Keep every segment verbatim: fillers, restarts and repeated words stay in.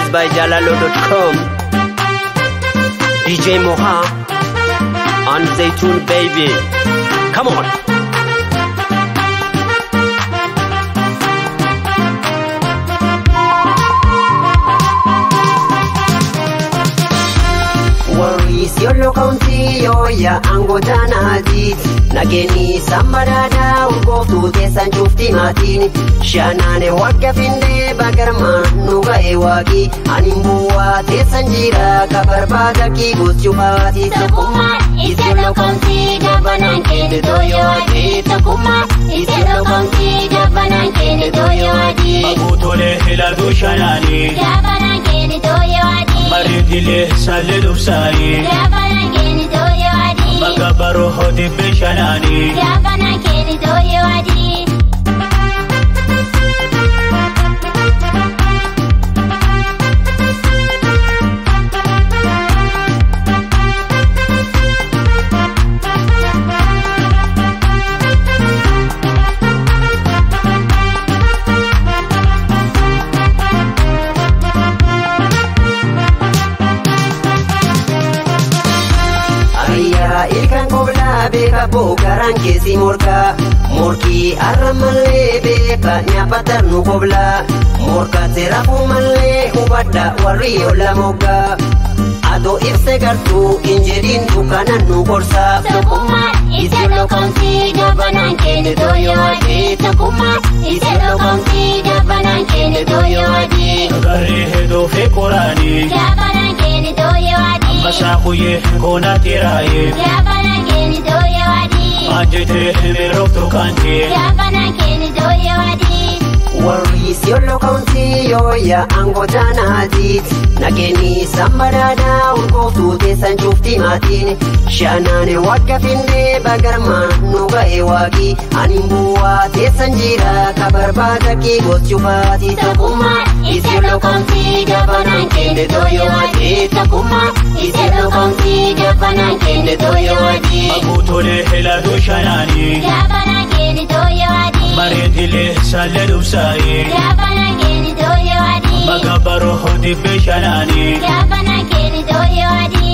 Remix by jalalo dot com. D J Moha and Zaytoon baby. Come on. Isiolo County yoya Godana Adhi nageni sambarada urgotu tesan chufti matini shanane wakafinde bagarma nuga ewagi animbuwa tesan jira kabarbada ki guchupati Takuma Isiolo County Governor Kene Doyo Adhi Takuma Isiolo County Governor Kene Doyo Adhi Agutole hiladu shanani Governor Kene Doyo Adhi Maridile saledu sai Governor Kene Doyo Adhi Magabaro hodi beshanani Governor Kene Doyo Adhi ilkan kobla beka bogaran kesi morka morki aramalle beka nyapatar nu kobla morka terafu malle ubada wario la moga ado ifse gartu injerin dukanan nu korsa Takuma Isiolo County Governor Kene Doyo Adhi Takuma Isiolo County Governor Kene Doyo Adhi Gari hedo fe korani Governor Kene Doyo Adhi Masakuye kona tiraye Governor Kene Doyo Adhi Ajete merok tukanti Governor Kene Doyo Adhi Isiolo County yoya Godana Adhi nageni sambarada urgotu tesan chufti matini shanane wakafinde bagarma nuga ewagi animbuwa tesan jira kabarbada ki gochupati Takuma Isiolo County Governor Kene Doyo Adhi Takuma Isiolo County Governor Kene Doyo Adhi Agutole hiladu shanani Governor Kene Doyo Adhi Maridile saledu sai Governor Kene Doyo Adhi Magabaro hodi beshanani Governor Kene Doyo Adhi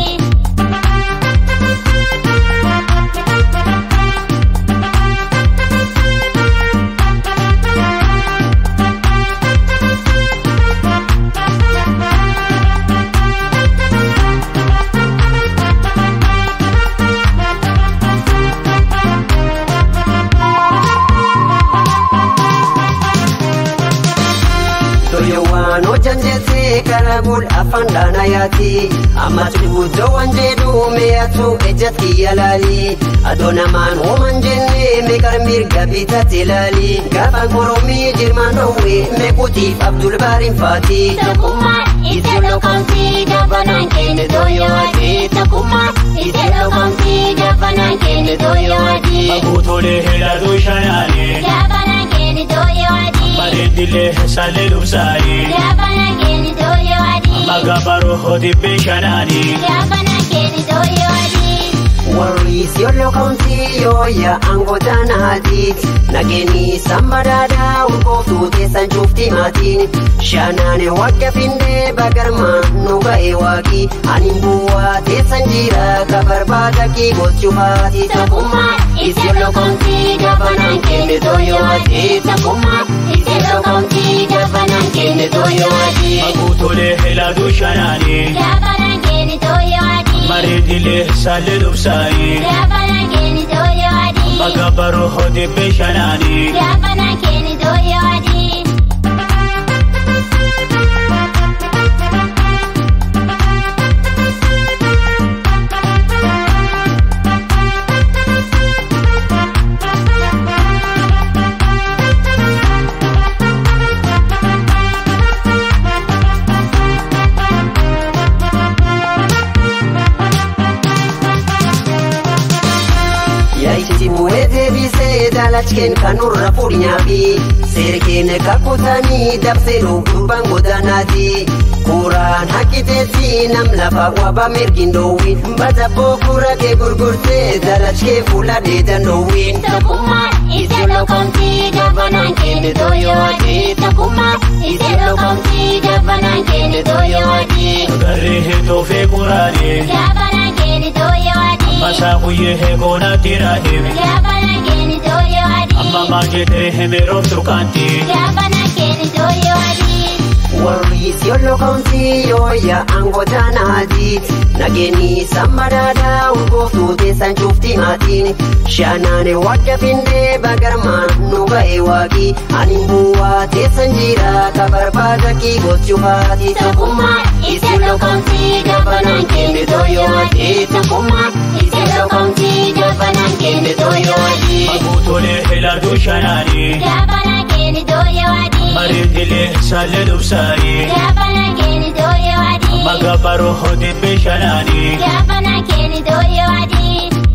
Doyo janjete karabul afandana yati amatu do wanjedu meatu ejati yalali adona man womanjenne megar mirga bitatilali gaban koromi jirmano we mekuti abdul barim fati Takuma Isiolo County Governor Kene Doyo Adhi Takuma Isiolo County Governor Kene Doyo Adhi Agutole hiladu shanani Governor Kene Doyo Adhi Maridile saledu sai Governor Kene Doyo Adhi Magabaro hodi beshanani Governor Kene Doyo Adhi Isiolo County yoya Godana Adhi nageni sambarada urgotu tesan chufti matini shanane wakafinde bagarma nuga ewagi animbuwa tesan jira kabarbada ki gochupati Takuma Isiolo County Governor Kene Doyo Adhi Takuma Isiolo County Governor Kene Doyo Adhi Agutole hiladu shanani Governor Kene Doyo Adhi Maridile saledu sai Governor Kene Doyo Adhi Magabaro hodi beshanani Governor Kene Doyo Adhi Muete bise dalachken kanurra furnyaafi serken kakutani dabseru kurban Godanati Kuran hakiteeti nam lafa waba mirgindowin bata bokura ke gurgurte dalachke fula deedandowin Takuma Isiolo County, Governor Kenny Doyo Adhi Takuma, Isiolo County, Governor Kenny Doyo Adhi. Garee toofee quraanii. Governor Kenny Doyo Adhi. Masaa guyyee heegoona tiraahim. Governor Kenny Doyo Adhi. Amma maajeetee hemeroof turkaanti. Governor Kenny Doyo Adhi. warri Isiolo County yooya Godana Adhi nageni sambadada urgooftuu teessan cufti maatiin shaanaane wadda finde bagarmaan nu ga'e waaqii ani bu'aa teessan jira ka barbaada kii gochuufaati Takuma, Isiolo County, Governor Kenny Doyo Adhi Takuma, Isiolo County, Governor Kenny Doyo Adhi. Abuutolee helaaduu shanaanii. Governor Kenny Doyo Adhi. Mariitilee saalee dhubsaanii. Governor Kenny Doyo Adhi. Magabaroo hodibbee shanaanii. Governor Kenny Doyo Adhi.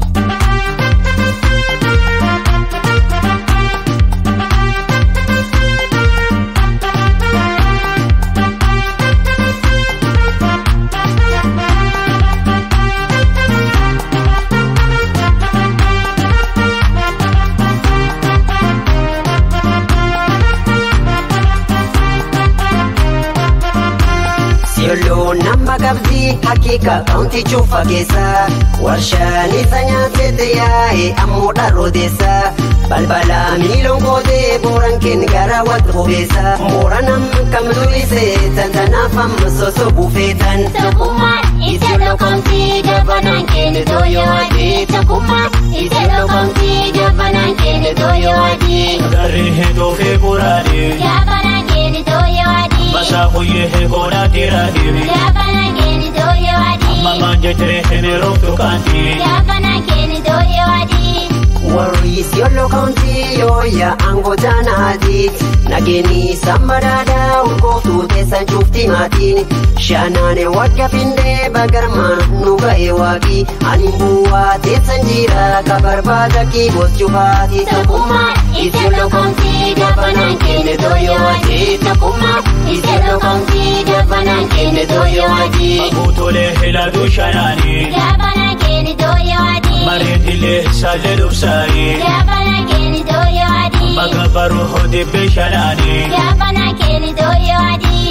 Isiolo nama qabdi hakika kaunti cufa keessa warshaan isa nyaatete yaa'e ammoo dharooteessa balbala miiloon kootee booraan kenni gara wal qubeessa mooraan amma kam durise tantanaaf amma soso buufeetan. Takuma, Isiolo County, Governor Kenny Doyo Adhi Takuma, Isiolo County, Governor Kenny Doyo Adhi. Garee toofee quraanii. Governor Kenny Doyo Adhi. Masaa guyyee heegoona tiraahim. Governor Kenny Doyo Adhi. Amma maajeetee hemeroof turkaanti. Governor Kenny Doyo Adhi. warri Isiolo County yooya Godana Adhi nageni sambadada urgooftuu teessan cufti maatiin shaanaane wadda finde bagarmaan nu ga'e waaqii ani bu'aa teessan jira ka barbaada kii gochuufaati. Takuma, Isiolo County, Governor Kenny Doyo Adhi Takuma, Isiolo County, Governor Kenny Doyo Adhi. Abuutolee helaaduu shanaanii. Governor Kenny Doyo Adhi. Mariitilee saalee dhubsaanii. Governor Kenny Doyo Adhi. Magabaroo hodibbee shanaanii. Governor Kenny Doyo Adhi.